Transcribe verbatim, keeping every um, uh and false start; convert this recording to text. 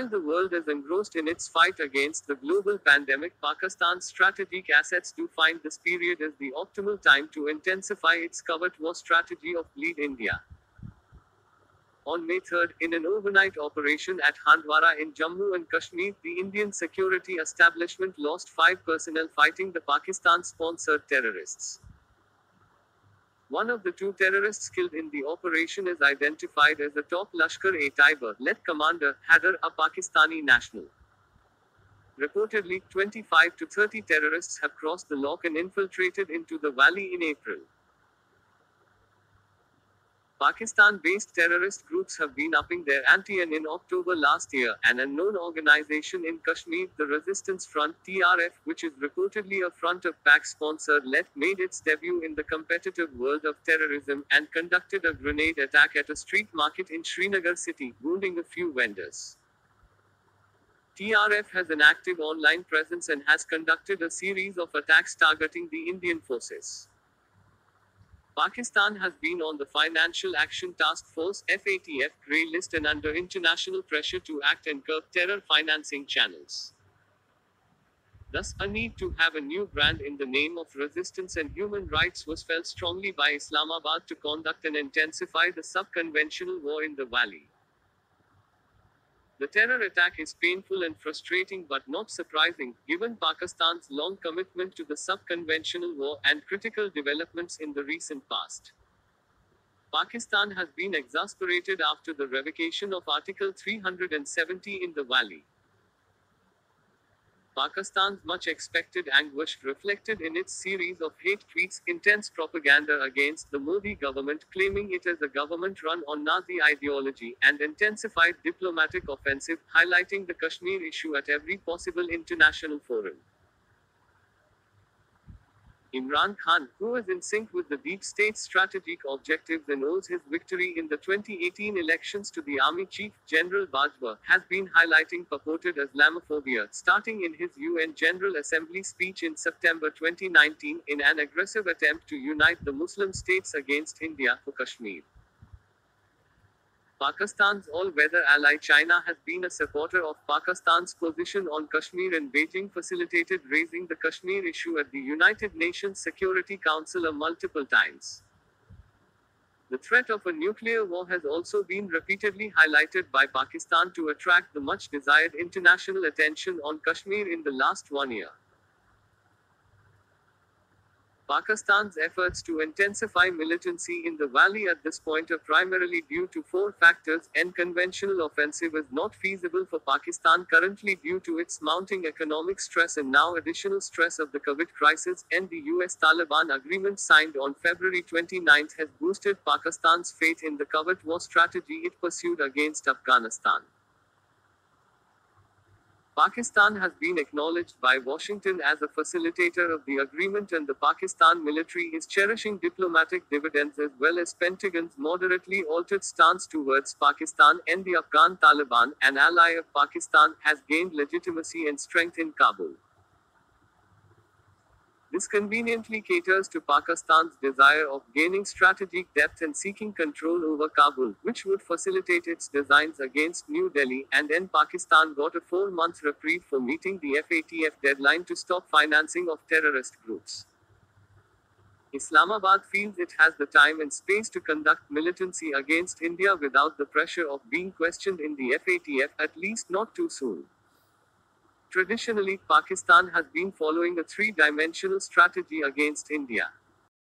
While the world is engrossed in its fight against the global pandemic, Pakistan's strategic assets do find this period as the optimal time to intensify its covert war strategy of Bleed India. On May third, in an overnight operation at Handwara in Jammu and Kashmir, the Indian security establishment lost five personnel fighting the Pakistan-sponsored terrorists. One of the two terrorists killed in the operation is identified as the top Lashkar-e-Taiba-led commander, Haider, a Pakistani national. Reportedly, twenty-five to thirty terrorists have crossed the lock and infiltrated into the valley in April. Pakistan-based terrorist groups have been upping their ante, and in October last year, an unknown organization in Kashmir, the Resistance Front (T R F), which is reportedly a front of Pak-sponsored led, made its debut in the competitive world of terrorism, and conducted a grenade attack at a street market in Srinagar city, wounding a few vendors. T R F has an active online presence and has conducted a series of attacks targeting the Indian forces. Pakistan has been on the Financial Action Task Force (F A T F) grey list and under international pressure to act and curb terror financing channels. Thus, a need to have a new brand in the name of resistance and human rights was felt strongly by Islamabad to conduct and intensify the sub-conventional war in the valley. The terror attack is painful and frustrating but not surprising, given Pakistan's long commitment to the sub-conventional war and critical developments in the recent past. Pakistan has been exasperated after the revocation of Article three hundred seventy in the valley. Pakistan's much expected anguish reflected in its series of hate tweets, intense propaganda against the Modi government claiming it as a government run on Nazi ideology, and intensified diplomatic offensive, highlighting the Kashmir issue at every possible international forum. Imran Khan, who is in sync with the deep state's strategic objectives and owes his victory in the twenty eighteen elections to the Army Chief, General Bajwa, has been highlighting purported Islamophobia, starting in his U N General Assembly speech in September twenty nineteen, in an aggressive attempt to unite the Muslim states against India for Kashmir. Pakistan's all-weather ally China has been a supporter of Pakistan's position on Kashmir, and Beijing facilitated raising the Kashmir issue at the United Nations Security Council multiple times. The threat of a nuclear war has also been repeatedly highlighted by Pakistan to attract the much-desired international attention on Kashmir in the last one year. Pakistan's efforts to intensify militancy in the valley at this point are primarily due to four factors. An conventional offensive is not feasible for Pakistan currently due to its mounting economic stress and now additional stress of the COVID crisis, and the U S Taliban agreement signed on February twenty-ninth has boosted Pakistan's faith in the covert war strategy it pursued against Afghanistan. Pakistan has been acknowledged by Washington as a facilitator of the agreement, and the Pakistan military is cherishing diplomatic dividends as well as Pentagon's moderately altered stance towards Pakistan, and the Afghan Taliban, an ally of Pakistan, has gained legitimacy and strength in Kabul. This conveniently caters to Pakistan's desire of gaining strategic depth and seeking control over Kabul, which would facilitate its designs against New Delhi, and then Pakistan got a four-month reprieve for meeting the F A T F deadline to stop financing of terrorist groups. Islamabad feels it has the time and space to conduct militancy against India without the pressure of being questioned in the F A T F, at least not too soon. Traditionally, Pakistan has been following a three-dimensional strategy against India.